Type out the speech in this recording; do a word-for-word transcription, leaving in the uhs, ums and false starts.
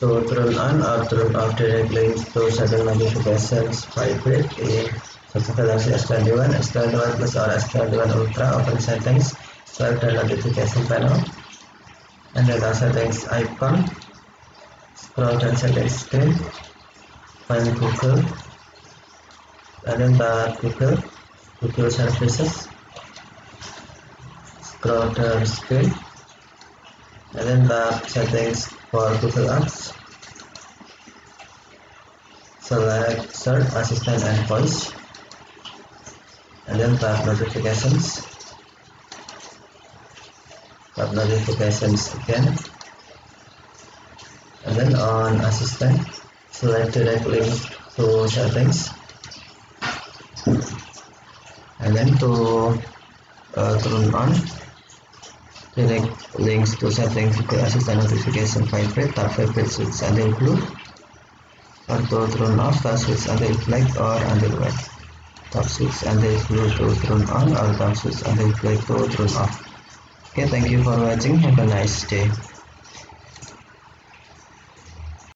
to turn on or turn off direct links to certain notifications. Vibrate in Galxy S twenty-one, S twenty-one Plus or S twenty-one Ultra. Open settings, swipe the notification panel, and then the settings icon. Scroll down settings screen, find Google, and then the Google, Google services. Scroll down screen, and then the settings for Google Apps. Select Search, Assistant and Voice, and then tap Notifications. Tap Notifications again, and then on Assistant, select Direct Link to Settings, and then to uh, turn on direct links to settings Google Assistant notification. Vibrate, tap Vibrate switch until blue, or to turn off, tap switch until black or until white. Tap switch until blue to turn on, or tap switch until black to turn off. Okay, thank you for watching. Have a nice day.